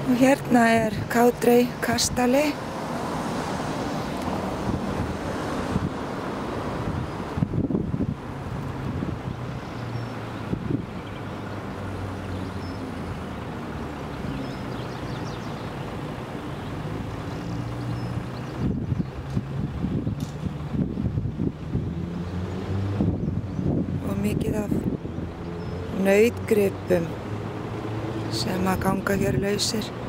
Og hérna Cowdray kastali. Og mikið af nautgripum sem að ganga hér lausir.